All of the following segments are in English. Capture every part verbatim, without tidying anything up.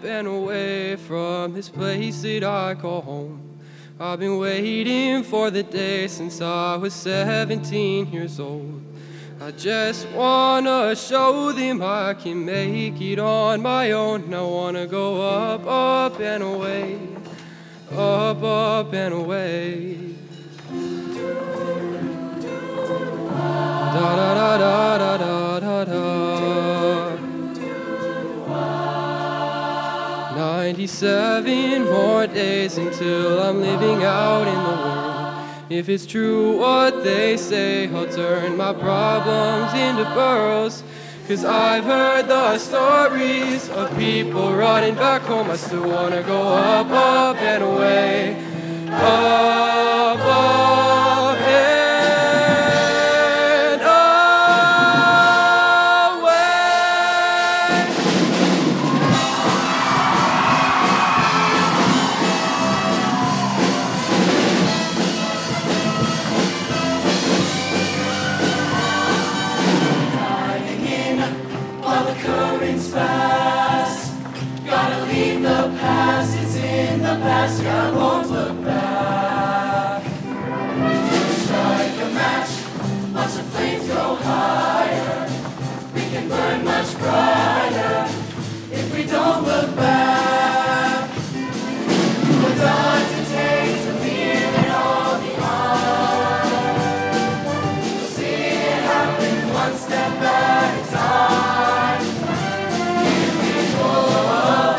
up and away from this place that I call home. I've been waiting for the day since I was seventeen years old. I just wanna show them I can make it on my own. I wanna go up, up and away, up, up and away. Da da da da da da da da. Ninety-seven more days until I'm living out in the world. If it's true what they say, I'll turn my problems into pearls. Cause I've heard the stories of people running back home. I still wanna go up, up and away, up, up and past, I won't look back. Strike a match, watch the flames go higher. We can burn much brighter if we don't look back. What does it take to leave it all behind? We'll see it happen one step at a time. Here we go.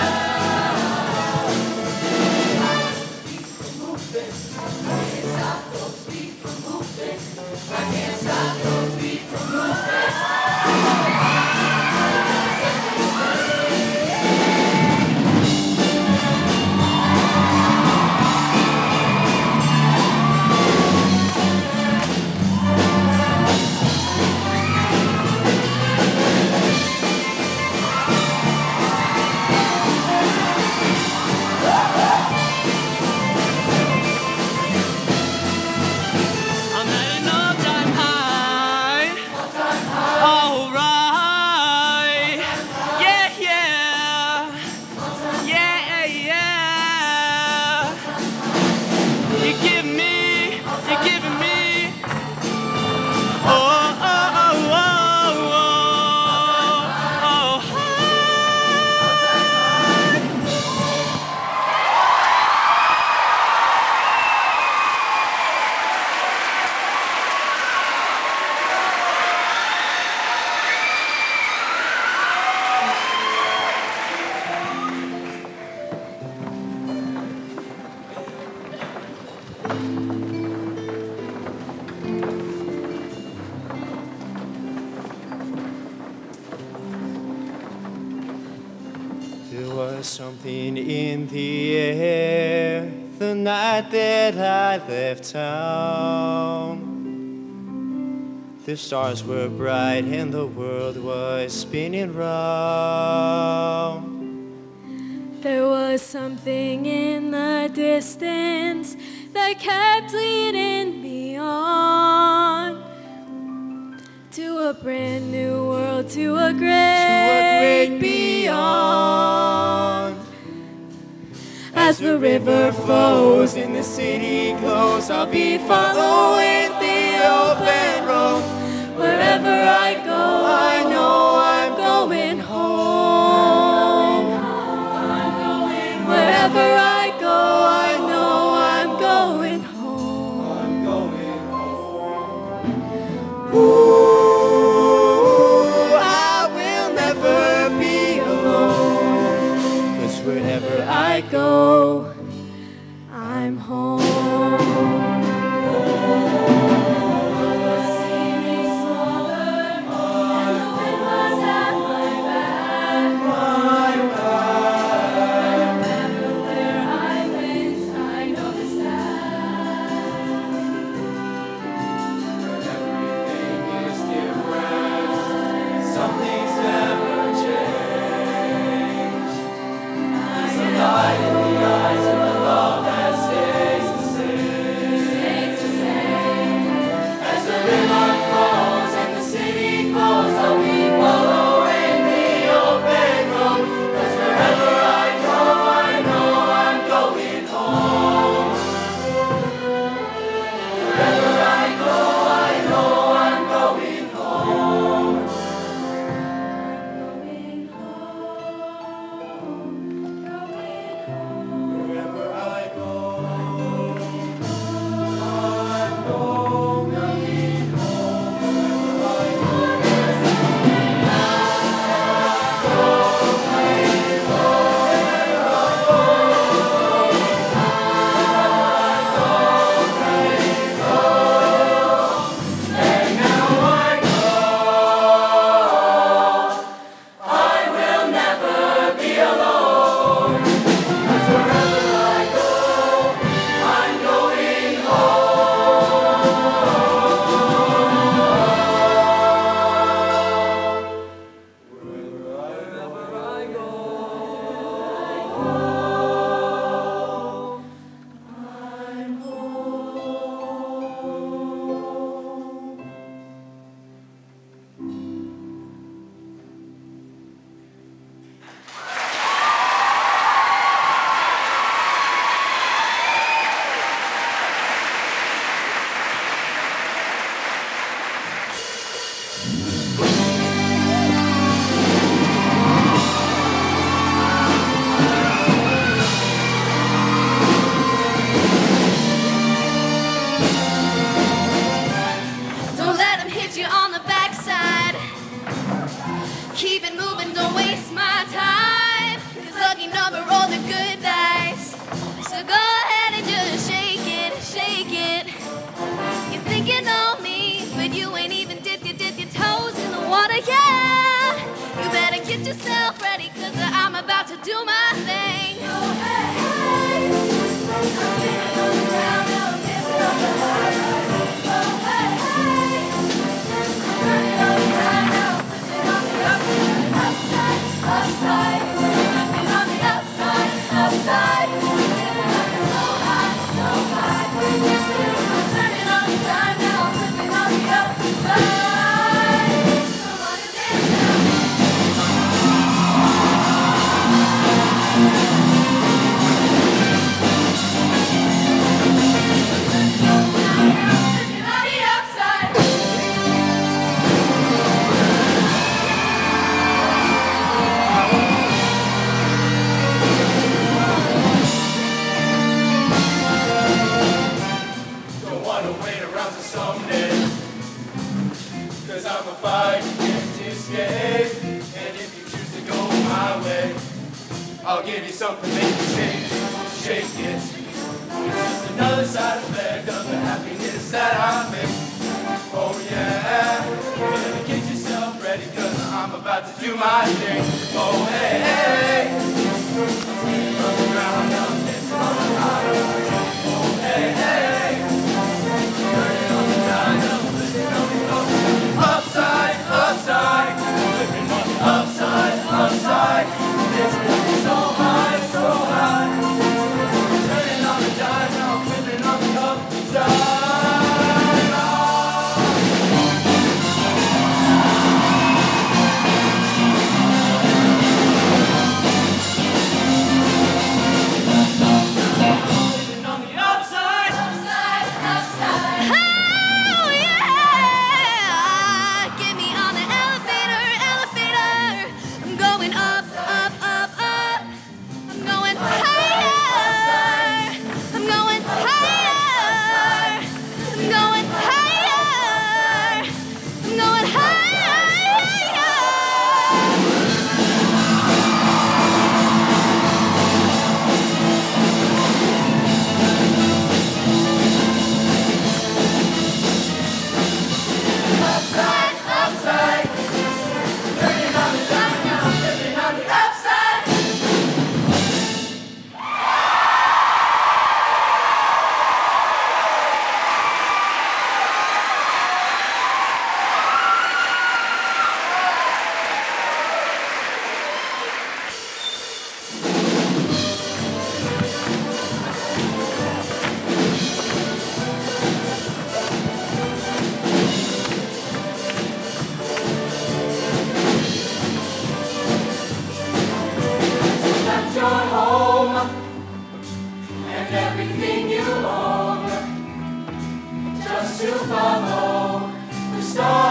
Stop. was something in the air the night that I left town. The stars were bright and the world was spinning round. There was something in the distance that kept leading me on to a brand new world, to a great, to a great beyond. As the river flows and the city glows, I'll be following the open road. Wherever I go, I know I'm going home. Wherever I go, I know I'm going home. I'm going home. Ooh, I will never be alone. 'Cause wherever I go, I'm home. I'll give you something make you shake, shake it. It's just another side effect of the happiness that I make. Oh yeah, you better get yourself ready, cause I'm about to do my thing. Oh hey, hey. to follow the star.